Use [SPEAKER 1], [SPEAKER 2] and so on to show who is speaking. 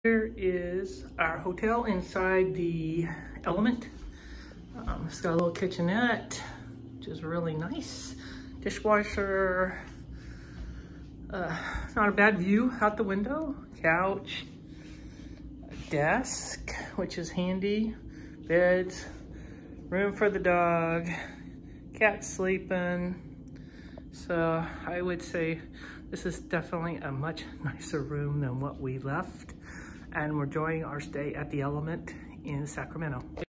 [SPEAKER 1] Here is our hotel inside the Element. It's got a little kitchenette, which is really nice. Dishwasher. Not a bad view out the window. Couch. A desk, which is handy. Beds. Room for the dog. Cat sleeping. So I would say this is definitely a much nicer room than what we left. And we're enjoying our stay at the Element in Sacramento.